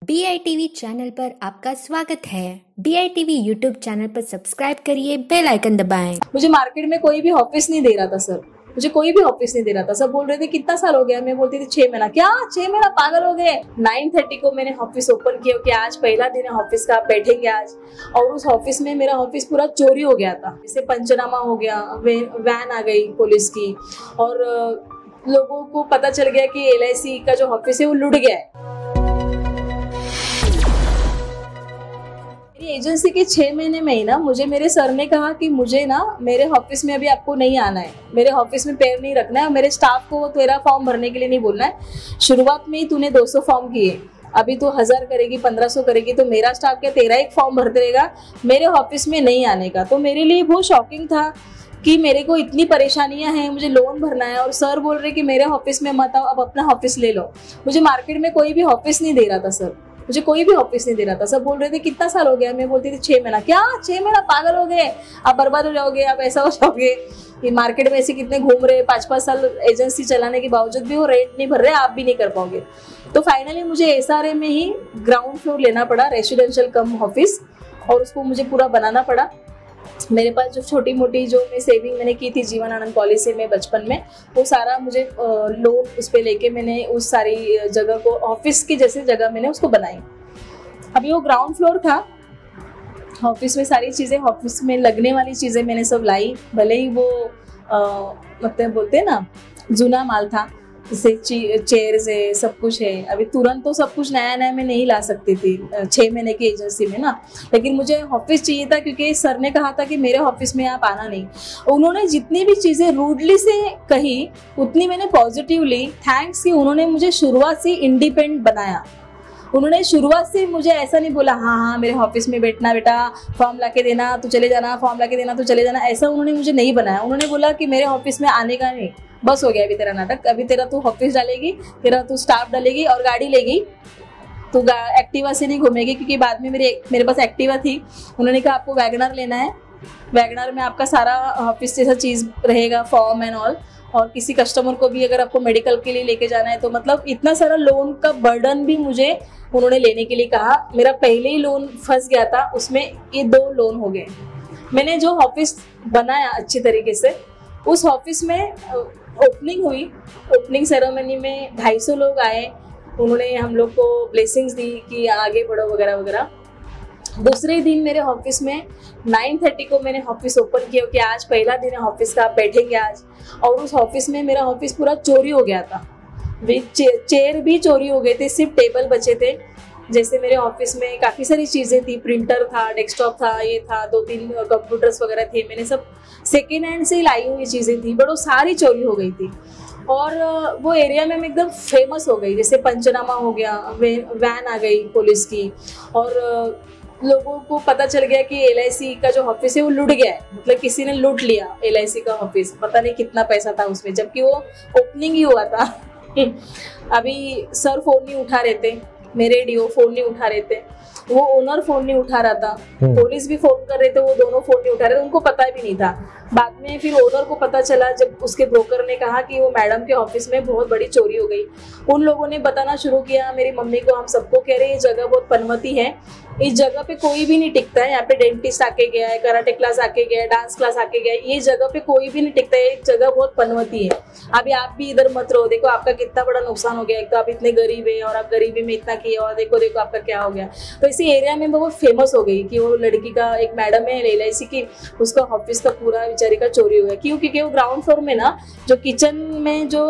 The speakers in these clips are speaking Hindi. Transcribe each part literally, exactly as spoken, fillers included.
B I T V channel पर आपका स्वागत है। B I T V YouTube channel पर सब्सक्राइब करिए, बेल आइकन दबाएं। मुझे मार्केट में कोई भी ऑफिस नहीं दे रहा था सर, मुझे कोई भी ऑफिस नहीं दे रहा था। सब बोल रहे थे कितना साल हो गया, मैं बोलती थी छह महीना। क्या छह महीना, पागल हो गए। नाइन थर्टी को मैंने ऑफिस ओपन किया कि आज पहला दिन है ऑफिस का, आप बैठेंगे आज। और उस ऑफिस में मेरा ऑफिस पूरा चोरी हो गया था। जैसे पंचनामा हो गया, वैन आ गई पुलिस की, और लोगों को पता चल गया कि एल आई सी का जो ऑफिस है वो लुट गया है। एजेंसी के छह महीने में ही ना मुझे मेरे सर ने कहा कि मुझे ना मेरे ऑफिस में अभी आपको नहीं आना है, मेरे ऑफिस में पैर नहीं रखना है, और मेरे स्टाफ को तेरा फॉर्म भरने के लिए नहीं बोलना है। शुरुआत में ही तूने दो सौ फॉर्म किए, अभी तो हजार करेगी, पंद्रह सौ करेगी, तो मेरा स्टाफ क्या तेरा एक फॉर्म भरते रहेगा मेरे ऑफिस में नहीं आने का। तो मेरे लिए बहुत शॉकिंग था कि मेरे को इतनी परेशानियां हैं, मुझे लोन भरना है, और सर बोल रहे कि मेरे ऑफिस में मत आओ, अब अपना ऑफिस ले लो। मुझे मार्केट में कोई भी ऑफिस नहीं दे रहा था सर, मुझे कोई भी ऑफिस नहीं दे रहा था। सब बोल रहे थे कितना साल हो गया, मैं बोलती थी छह महीना। क्या छह महीना, पागल हो गए, आप बर्बाद हो जाओगे, आप ऐसा हो जाओगे। ये मार्केट में ऐसे कितने घूम रहे, पाँच पाँच साल एजेंसी चलाने के बावजूद भी वो रेंट नहीं भर रहे, आप भी नहीं कर पाओगे। तो फाइनली मुझे एस आर ए में ही ग्राउंड फ्लोर लेना पड़ा, रेसिडेंशियल कम ऑफिस, और उसको मुझे पूरा बनाना पड़ा। मेरे पास जो छोटी मोटी जो मैं सेविंग मैंने की थी जीवन आनंद पॉलिसी में बचपन में, वो सारा मुझे लोन उस पे लेके मैंने उस सारी जगह को ऑफिस की जैसे जगह मैंने उसको बनाई। अभी वो ग्राउंड फ्लोर था, ऑफिस में सारी चीज़ें, ऑफिस में लगने वाली चीज़ें मैंने सब लाई। भले ही वो मतलब बोलते हैं ना जूना माल था, जैसे चेयर्स है, सब कुछ है। अभी तुरंत तो सब कुछ नया नया मैं नहीं ला सकती थी छः महीने की एजेंसी में ना, लेकिन मुझे ऑफिस चाहिए था क्योंकि सर ने कहा था कि मेरे ऑफिस में आप आना नहीं। उन्होंने जितनी भी चीज़ें रूडली से कही उतनी मैंने पॉजिटिवली, थैंक्स कि उन्होंने मुझे शुरुआत से इंडिपेंडेंट बनाया। उन्होंने शुरुआत से मुझे ऐसा नहीं बोला हाँ हाँ मेरे ऑफिस में बैठना बेटा, फॉर्म ला के देना तो चले जाना, फॉर्म ला के देना तो चले जाना, ऐसा उन्होंने मुझे नहीं बनाया। उन्होंने बोला कि मेरे ऑफिस में आने का नहीं, बस हो गया अभी तेरा नाटक, अभी तेरा तू ऑफिस डालेगी, तेरा तू स्टाफ डालेगी और गाड़ी लेगी, तू एक्टिवा से नहीं घूमेगी। क्योंकि बाद में मेरे मेरे पास एक्टिवा थी, उन्होंने कहा आपको वैगनर लेना है, वैगनर में आपका सारा ऑफिस जैसा चीज़ रहेगा, फॉर्म एंड ऑल। और किसी कस्टमर को भी अगर आपको मेडिकल के लिए लेके जाना है तो मतलब इतना सारा लोन का बर्डन भी मुझे उन्होंने लेने के लिए कहा। मेरा पहले ही लोन फंस गया था, उसमें ये दो लोन हो गए। मैंने जो ऑफिस बनाया अच्छी तरीके से, उस ऑफिस में ओपनिंग हुई, ओपनिंग सेरेमनी में ढाई सौ लोग आए, उन्होंने हम लोग को ब्लेसिंग्स दी कि आगे बढ़ो वगैरह वगैरह। दूसरे दिन मेरे ऑफिस में नाइन थर्टी को मैंने ऑफिस ओपन किया कि आज पहला दिन है ऑफिस का, आप बैठेंगे आज। और उस ऑफिस में मेरा ऑफिस पूरा चोरी हो गया था, चे, चेयर भी चोरी हो गए थे, सिर्फ टेबल बचे थे। जैसे मेरे ऑफिस में काफ़ी सारी चीज़ें थी, प्रिंटर था, डेस्कटॉप था, ये था, दो तीन कंप्यूटर्स वगैरह थे, मैंने सब सेकेंड हैंड से ही लाई हुई चीज़ें थी, बट वो सारी चोरी हो गई थी। और वो एरिया में मैं एकदम फेमस हो गई। जैसे पंचनामा हो गया, वैन आ गई पुलिस की, और लोगों को पता चल गया कि एल आई सी का जो ऑफिस है वो लुट गया है, मतलब किसी ने लूट लिया एल आई सी का ऑफिस, पता नहीं कितना पैसा था उसमें, जबकि वो ओपनिंग ही हुआ था। अभी सर फोन नहीं उठा रहे थे, मेरे डी ओ फोन नहीं उठा रहे थे, वो ओनर फोन नहीं उठा रहा था, पुलिस भी फोन कर रहे थे, वो दोनों फोन नहीं उठा रहे थे, उनको पता भी नहीं था। बाद में फिर ओनर को पता चला जब उसके ब्रोकर ने कहा कि वो मैडम के ऑफिस में बहुत बड़ी चोरी हो गई। उन लोगों ने बताना शुरू किया मेरी मम्मी को, हम सबको कह रहे ये जगह बहुत पनवती है, इस जगह पे कोई भी नहीं टिकता है, यहाँ पे डेंटिस्ट आके गया है, कराटे क्लास आके गया है, डांस क्लास आके गया है, ये जगह पे कोई भी नहीं टिकता है, ये जगह बहुत पनवती है, अभी आप भी इधर मत रहो, देखो आपका कितना बड़ा नुकसान हो गया, एक तो आप इतने गरीब है और आप गरीबी में इतना किए, और देखो देखो आपका क्या हो गया। तो इसी एरिया में वो फेमस हो गई कि वो लड़की का, एक मैडम है एल आई सी की, उसका ऑफिस का पूरा बेचारी का चोरी हो गया। क्यों? क्योंकि वो ग्राउंड फ्लोर में ना जो किचन में जो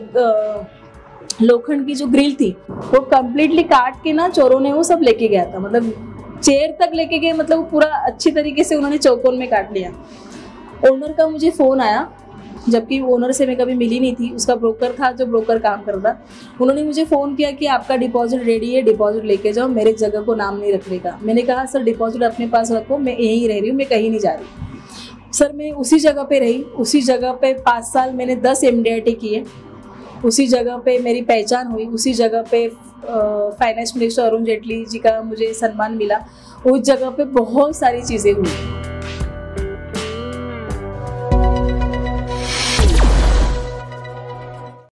लोखंड की जो ग्रिल थी वो कम्प्लीटली काट के ना चोरों ने वो सब लेके गया था, मतलब चेयर तक लेके गए, मतलब पूरा अच्छी तरीके से उन्होंने चौकोन में काट लिया। ओनर का मुझे फ़ोन आया, जबकि ओनर से मैं कभी मिली नहीं थी, उसका ब्रोकर था जो ब्रोकर काम करता, उन्होंने मुझे फ़ोन किया कि आपका डिपॉजिट रेडी है, डिपॉजिट लेके जाओ, मेरे जगह को नाम नहीं रखने का। मैंने कहा सर डिपॉजिट अपने पास रखो, मैं यहीं रह रही हूँ, मैं कहीं नहीं जा रही। सर मैं उसी जगह पे रही, उसी जगह पे पाँच साल मैंने दस एम डी आई टी किए, उसी जगह पे मेरी पहचान हुई, उसी जगह पे फाइनेंस मिनिस्टर अरुण जेटली जी का मुझे सम्मान मिला, उस जगह पे बहुत सारी चीज़ें हुई।